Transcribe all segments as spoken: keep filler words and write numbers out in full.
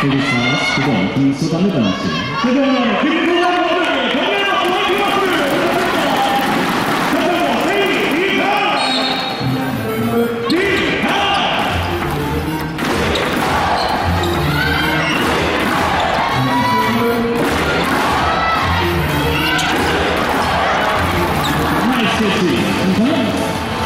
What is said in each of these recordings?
대리사 구 번 김수담의 단지. 최종으로 김수담 선수에게 경례 박수를 드리겠습니다. 최종으로 대리사 디하. 나이스 김성현.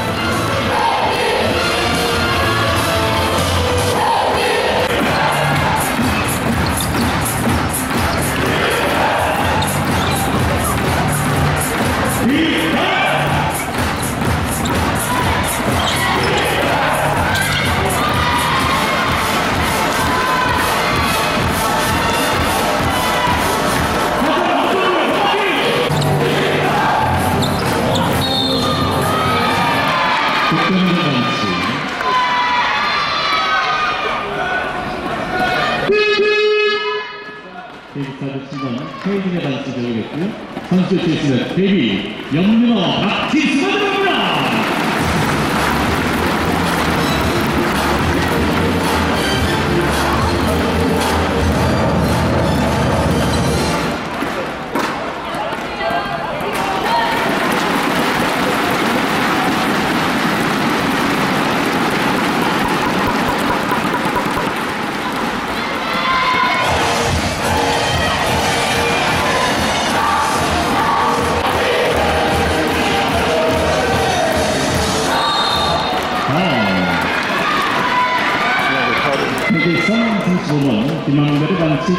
데뷔타드 칠 번 최희진의 단수 들어오겠고요. 선수 출신은 데뷔 영민호 박지수가 들어옵니다. 삼십오 번 김한별의 반칙.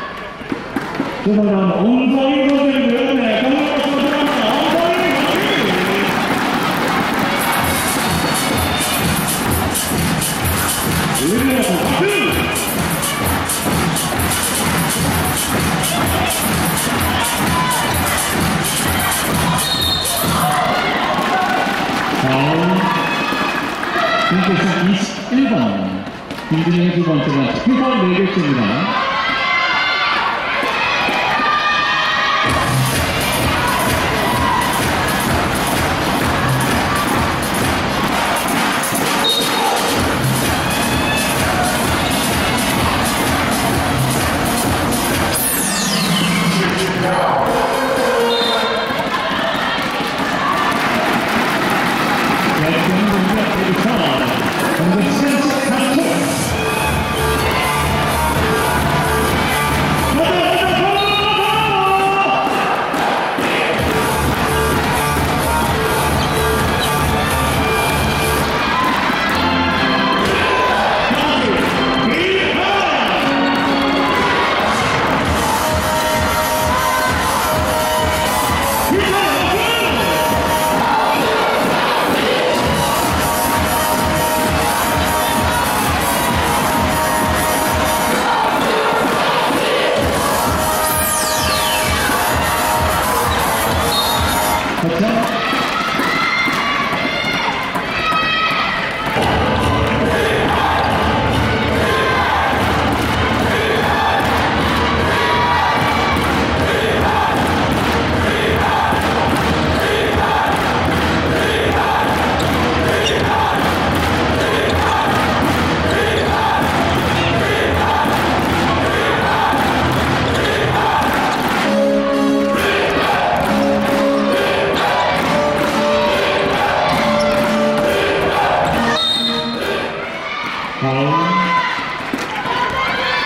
조만간 엉덩이 건들고요. 네, 경례 박수 들어갑니다. 엉덩이 건들. 의리하고 박수. 다음 김태성 이십일 번 김진영의 두 번째 반칙, 두 번 네 개째입니다.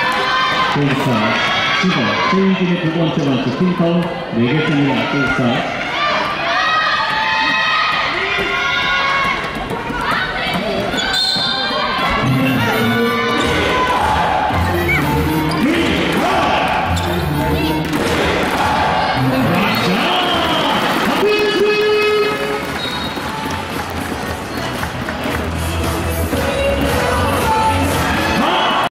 데뷔타 십 번 최희진의 두 번째 반칙 핑파울 네 개째입니다. 데뷔타